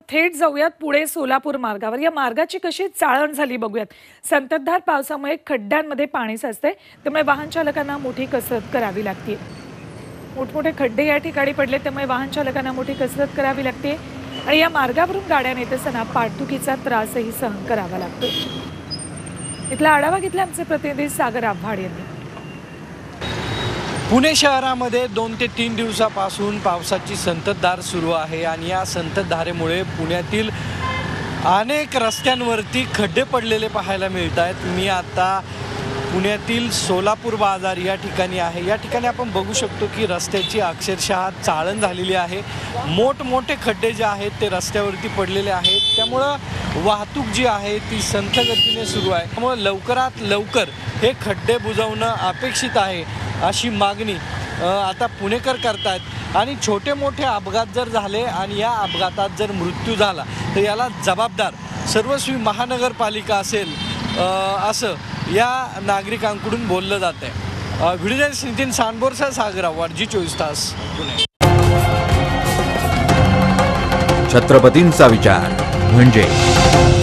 थेट जाऊयात पुणे सोलापूर मार्गावर। या मार्गाची कशी चाळण झाली बघूयात। संततधार पावसामुळे खड्ड्यांमध्ये पाणी साचते, त्यामुळे वाहन चालकांना मोठी कसरत करावी लागते। मोठमोठे खड्डे या ठिकाणी पडले, त्यामुळे वाहन चालकांना मोठी कसरत करावी लागते आणि या मार्गावरून गाड्या नेत असताना पाठदुखीचा त्रासही सहन करावा लागतो। इथला आढावा घेतला आमचे प्रतिनिधी सागर आव्हाड यांनी। पुणे शहरामध्ये 2 ते 3 दिवसापासून पावसाची संततधार सुरू आहे आणि या संततधारेमुळे पुण्यातील अनेक रस्त्यांवरती खड्डे पडलेले पाहायला मिळत आहेत। मी आता पुण्यातील सोलापूर बाजार या ठिकाणी आहे। या ठिकाणी आपण बघू शकतो की रस्त्याची अक्षरशः चाळण झालेली आहे। मोठमोठे खड्डे जे आहेत ते रस्त्यावरती पडलेले आहेत, त्यामुळं वाहतूक जी आहे ती संथ गतीने सुरू आहे। त्यामुळे लवकरात लवकर हे खड्डे बुजवणं अपेक्षित आहे अशी मागणी आता पुणेकर करतात। आणि छोटे मोठे अपघात जर झाले आणि या अपघातात जर मृत्यू झाला तर याला जबाबदार सर्वस्वी महानगरपालिका असेल असं या नागरिकांकडून बोललं जात आहे। व्हिडिओ जर्नलिस्ट नितीन सांडबोरसह सागर आव्हाड, जी24 तास, पुणे। छत्रपतींचा विचार म्हणजे